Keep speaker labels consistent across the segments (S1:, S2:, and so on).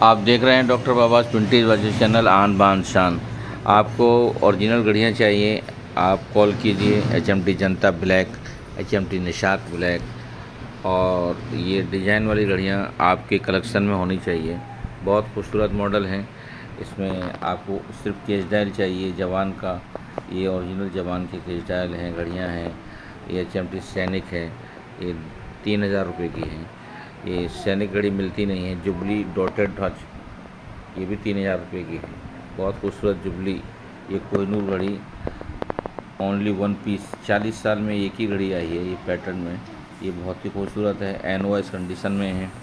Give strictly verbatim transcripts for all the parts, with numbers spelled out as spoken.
S1: आप देख रहे हैं डॉक्टर बाबास ट्वेंटी वाचे चैनल आन बान शान। आपको ओरिजिनल घड़ियाँ चाहिए, आप कॉल कीजिए। H M T Janata black, H M T Nishat black, और ये डिज़ाइन वाली घड़ियाँ आपके कलेक्शन में होनी चाहिए। बहुत खूबसूरत मॉडल हैं। इसमें आपको सिर्फ केस डायल चाहिए जवान का। ये ओरिजिनल जवान के केस डायल हैं, घड़ियाँ हैं। ये एच एम टी सैनिक है, ये तीन हज़ार रुपये की है। ये सैनिक घड़ी मिलती नहीं है, जुबली डॉटेड ढच, ये भी तीन हज़ार रुपये की है। बहुत खूबसूरत जुबली, ये कोहिनूर घड़ी, ओनली वन पीस। चालीस साल में एक ही घड़ी आई है ये पैटर्न में। ये बहुत ही खूबसूरत है, एन ओ एस कंडीशन में है।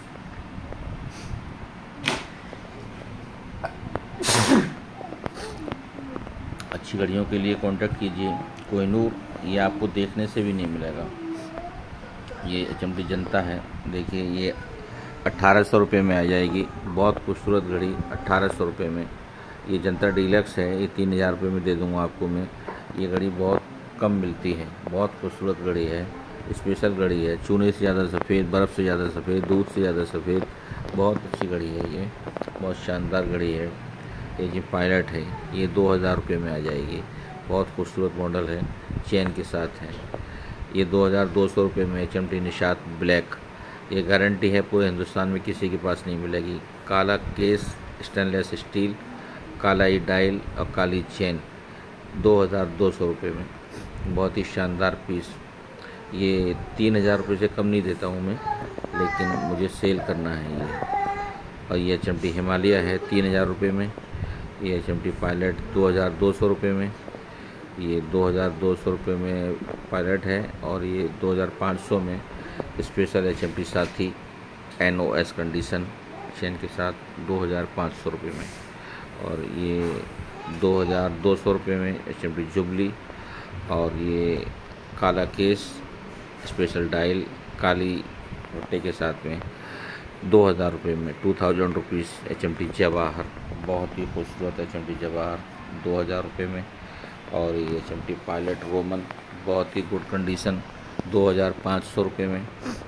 S1: अच्छी घड़ियों के लिए कांटेक्ट कीजिए। कोहिनूर ये आपको देखने से भी नहीं मिलेगा। ये एच एम टी जनता है, देखिए ये अट्ठारह सौ रुपये में आ जाएगी। बहुत खूबसूरत घड़ी अट्ठारह सौ रुपये में। ये जनता डीलक्स है, ये तीन हज़ार रुपये में दे दूँगा आपको मैं। ये घड़ी बहुत कम मिलती है, बहुत खूबसूरत घड़ी है, स्पेशल घड़ी है। चूने से ज़्यादा सफ़ेद, बर्फ़ से ज़्यादा सफ़ेद, दूध से ज़्यादा सफ़ेद, बहुत अच्छी घड़ी है। ये बहुत शानदार घड़ी है। ये जो पायलट है ये दो हज़ार रुपये में आ जाएगी। बहुत खूबसूरत मॉडल है, चेन के साथ है। ये दो हज़ार दो सौ रुपये में H M T Nishat black. ये गारंटी है, पूरे हिंदुस्तान में किसी के पास नहीं मिलेगी। काला केस, स्टेनलेस स्टील, काला ही डायल और काली चेन, दो हज़ार दो सौ रुपये में। बहुत ही शानदार पीस। ये तीन हज़ार रुपये से कम नहीं देता हूँ मैं, लेकिन मुझे सेल करना है ये। और ये एच एम टी हिमालय है तीन हज़ार रुपये में। ये एच एम टी पायलट दो हज़ार दो सौ रुपये में। ये दो हज़ार दो सौ रुपये में पायलट है, और ये दो हज़ार पाँच सौ में special H M T Sathi N O S condition chain के साथ दो हज़ार पाँच सौ रुपये में। और ये दो हज़ार दो सौ रुपये में एच एम टी जुबली, और ये काला केस, स्पेशल डायल, काली पट्टे के साथ में दो हज़ार रुपये में। Two thousand rupees H M T Jawahar, बहुत ही खूबसूरत एच एम टी जवाहर दो हज़ार रुपये में। और ये H M T pilot Roman, बहुत ही गुड कंडीशन, दो हज़ार पाँच सौ रुपये में।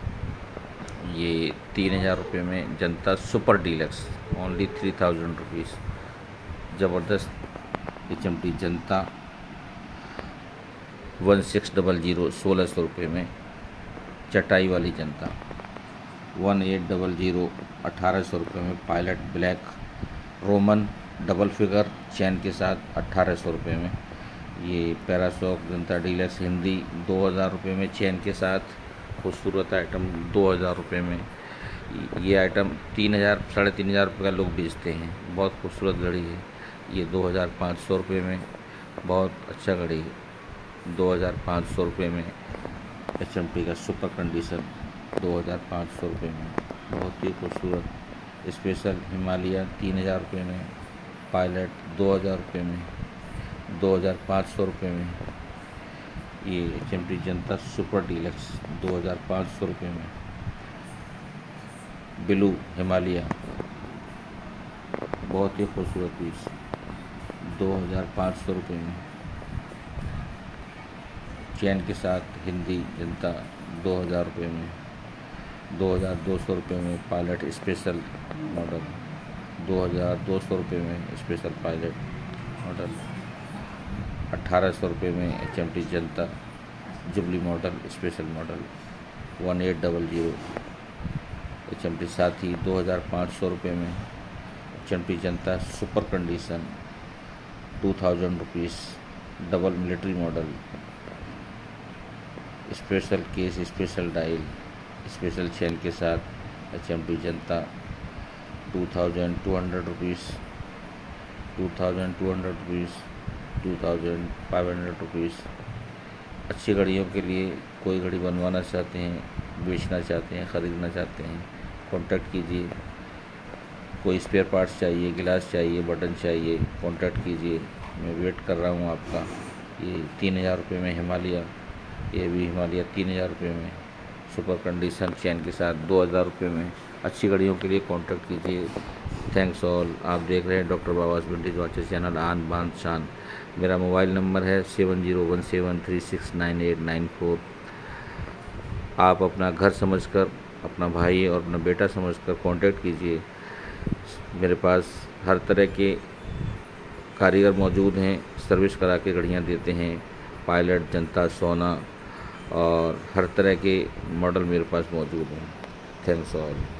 S1: ये तीन हज़ार रुपये में Janata super deluxe, only three thousand rupees. ज़बरदस्त H M T Janata one six double zero, सोलह सौ रुपये में। चटाई वाली जनता वन एट डबल ज़ीरो, अठारह सौ रुपये में। Pilot black Roman double figure chain के साथ अट्ठारह सौ रुपये में। ये पैरासॉक जनता डीलक्स हिंदी दो हज़ार रुपये में चैन के साथ। खूबसूरत आइटम दो हज़ार रुपये में। ये आइटम तीन हज़ार साढ़े तीन हज़ार रुपये का लोग बेचते हैं। बहुत खूबसूरत घड़ी है। ये दो हज़ार पाँच सौ रुपये में, बहुत अच्छा घड़ी है। दो हज़ार पाँच सौ रुपये में एच एम टी का सुपर कंडीशन, दो हज़ार पाँच सौ रुपये में। बहुत ही खूबसूरत स्पेशल हिमालय तीन हज़ार रुपये में। पायलट दो हज़ार रुपये में, दो हज़ार पाँच सौ रुपये में। ये H M T Janata super deluxe दो हज़ार पाँच सौ रुपये में। ब्लू हिमालय, बहुत ही खूबसूरत पीस, दो हज़ार पाँच सौ रुपये में। चैन के साथ हिंदी जनता दो हज़ार रुपये में। दो हज़ार दो सौ रुपये में पायलट स्पेशल मॉडल, दो हज़ार दो सौ रुपये में स्पेशल पायलट मॉडल। अट्ठारह सौ रुपये में H M T Janata jubilee model special model, one eight double zero. H M T Sathi दो हज़ार पाँच सौ रुपये में। H M T Janata super condition two thousand rupees, double military model, special case, special dial, special chain के साथ। H M T Janata two thousand two hundred rupees, two thousand two hundred rupees, two thousand five hundred rupees. अच्छी घड़ियों के लिए कोई घड़ी बनवाना चाहते हैं, बेचना चाहते हैं, ख़रीदना चाहते हैं, कांटेक्ट कीजिए। कोई स्पेयर पार्ट्स चाहिए, गिलास चाहिए, बटन चाहिए, कांटेक्ट कीजिए। मैं वेट कर रहा हूँ आपका। ये तीन हज़ार रुपये में हिमालय, ये भी हिमालय तीन हज़ार रुपये में सुपर कंडीशन चैन के साथ दो हज़ार रुपये में। अच्छी घड़ियों के लिए कांटेक्ट कीजिए। Thanks all. आप देख रहे हैं doctor Baba's vintage watches channel आन बान शान। मेरा मोबाइल नंबर है seven zero one seven three six nine eight nine four. आप अपना घर समझकर, अपना भाई और अपना बेटा समझकर कांटेक्ट कीजिए। मेरे पास हर तरह के कारीगर मौजूद हैं, सर्विस करा के घड़ियाँ देते हैं। पायलट, जनता, सोना और हर तरह के मॉडल मेरे पास मौजूद हैं। Thanks all.